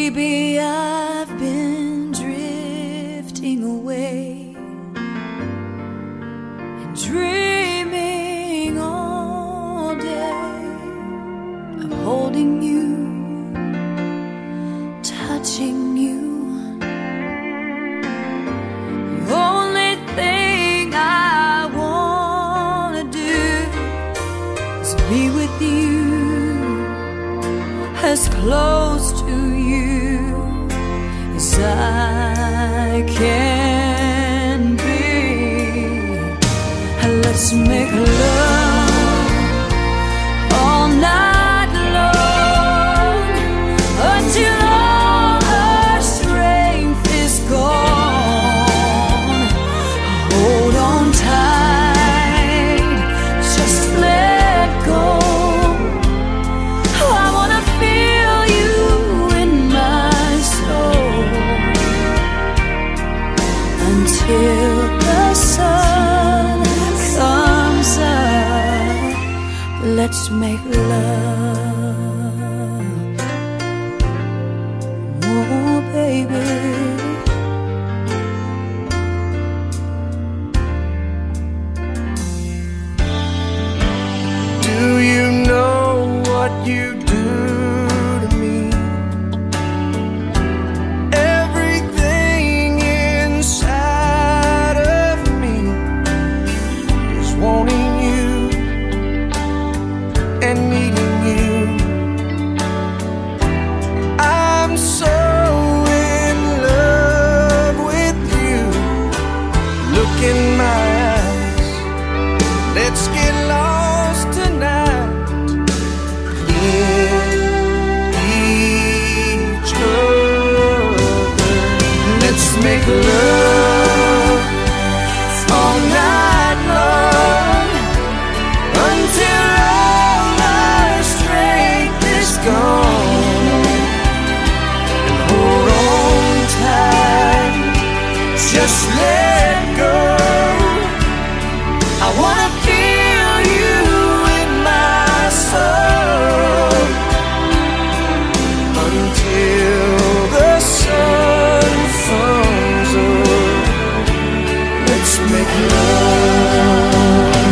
Baby, I've been drifting away and dreaming all day of holding you, touching you. The only thing I wanna do is be with you, as close to you as I can be. Let's make love all night long until all our strength is gone. Hold on tight, just let go. I wanna feel you in my soul until the sun comes up. Let's make love, oh baby. Do you know what you do to me? Everything inside of me is wanting you and needing you. I'm so in love with you. Look in my eyes, let's get lost tonight in each other. Let's make love all night long until all our strength is gone. And hold on tight, just let go. I wanna feel you in my soul until the sun comes up. Let's make love.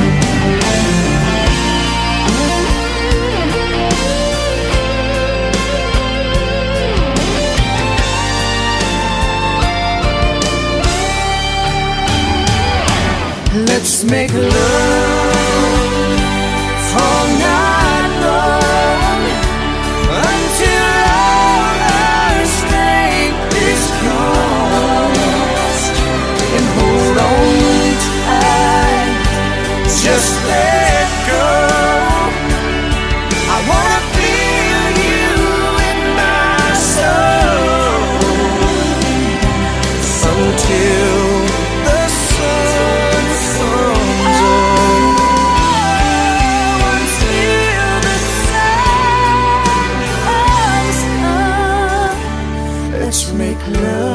Let's make love all night long until all our strength is gone. And hold on tight, just let go. I wanna feel you in my soul until the sun comes up. Until the sun comes up. Let's make love.